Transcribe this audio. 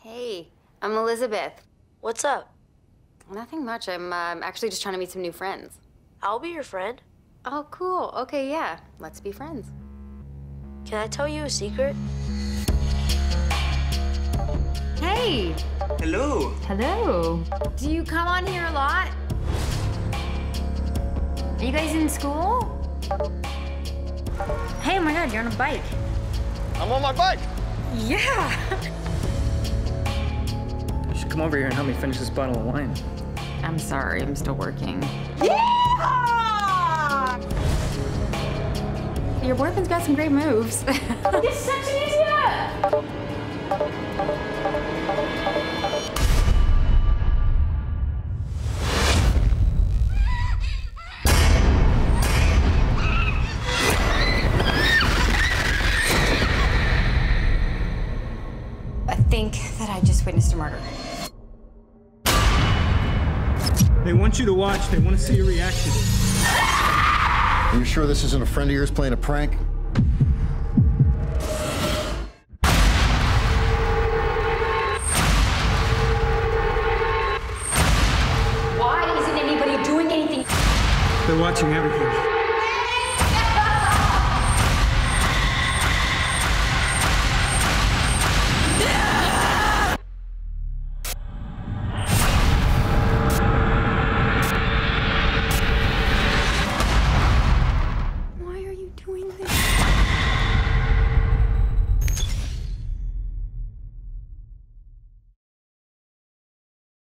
Hey, I'm Elizabeth. What's up? Nothing much. I'm actually just trying to meet some new friends. I'll be your friend. Oh, cool. Okay, yeah. Let's be friends. Can I tell you a secret? Hey! Hello. Hello. Do you come on here a lot? Are you guys in school? Hey, oh my God, you're on a bike. I'm on my bike. Yeah! You should come over here and help me finish this bottle of wine. I'm sorry, I'm still working. Yeehaw! Your boyfriend's got some great moves. You're such an idiot! I think that I just witnessed a murder. They want you to watch. They want to see your reaction. Are you sure this isn't a friend of yours playing a prank? Why isn't anybody doing anything? They're watching everything.